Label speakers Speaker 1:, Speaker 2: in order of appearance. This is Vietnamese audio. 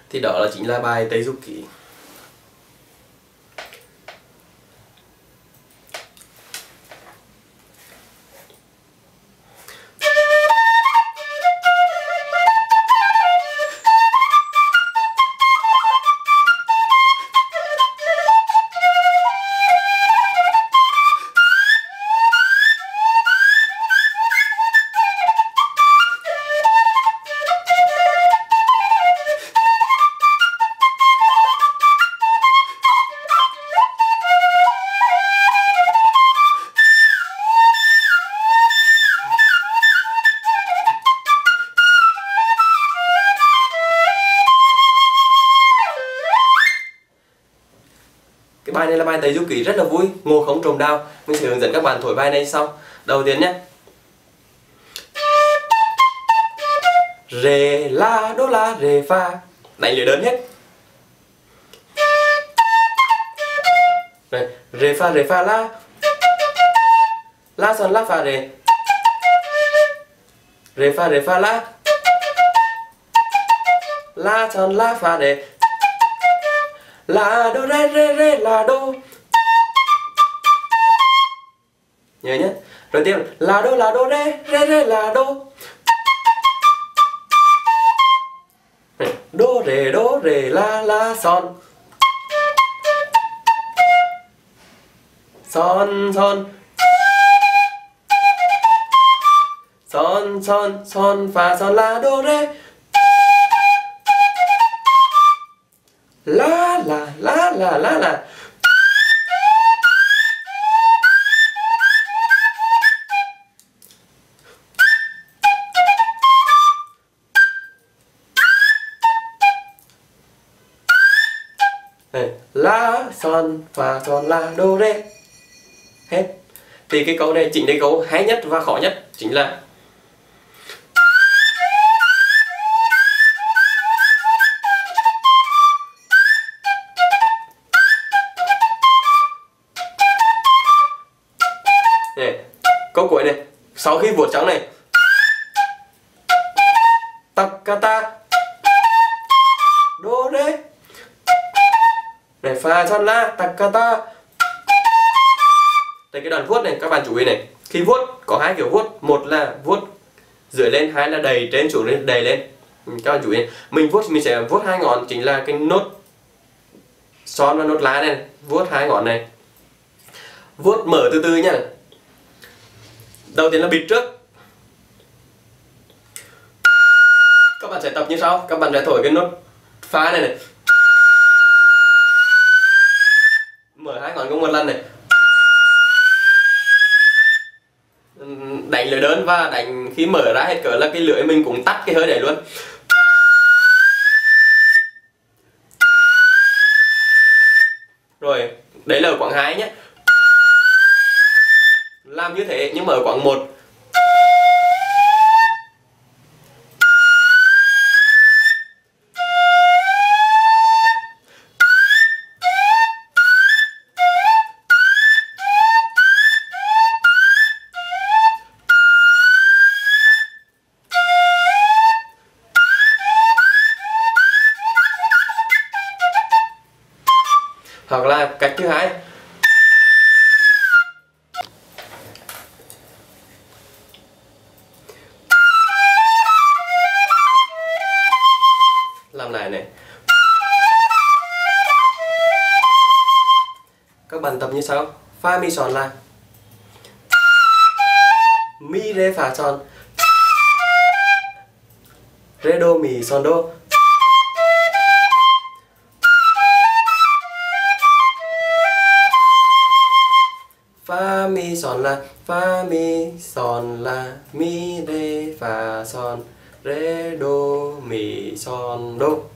Speaker 1: thì đó là chính là bài Tây Du Ký. Cái bài này là bài Tây Du Ký rất là vui, ngộ không trộm đao. Mình sẽ hướng dẫn các bạn thổi bài này sau. Đầu tiên nhé. Rê la đô la rê fa, đánh lưỡi đơn hết. Rồi, rê fa la son la fa rê fa la son la fa rê, la đô rê la đô. Nhớ nhé. Rồi tiếp la đô rê la đô. Đô rê la son. Son fa son la đô rê. La. La son fa son la đô rê. Hết. Thì cái câu này chính là câu hay nhất và khó nhất, chính là này, câu cuối này, sau khi vuốt trắng này, takkata đô rê này, fa son la takkata. Tại cái đoạn vuốt này các bạn chú ý này, khi vuốt có hai kiểu vuốt, một là vuốt dưới lên, hai là đầy trên xuống lên, đầy lên. Các bạn chú ý này. Mình vuốt mình sẽ vuốt hai ngón, chính là cái nốt son và nốt lá này, vuốt hai ngón này. Vuốt mở từ từ nhá. Đầu tiên là bịt trước. Các bạn sẽ tập như sau, các bạn sẽ thổi cái nốt phá này này. Mở hai ngón cùng một lần này. Đánh lưỡi đơn và đánh khi mở ra hết cỡ là cái lưỡi mình cũng tắt cái hơi đấy luôn. Rồi, đấy là ở quãng 2 nhé. Làm như thế nhưng mà ở quãng 1 hoặc là cách thứ hai. Làm lại này. Các bạn tập như sau. Fa mi son la, mi rê fa son, rê đô mi son đô, fa mi son la, mi rê fa son, rê đô mi son đô.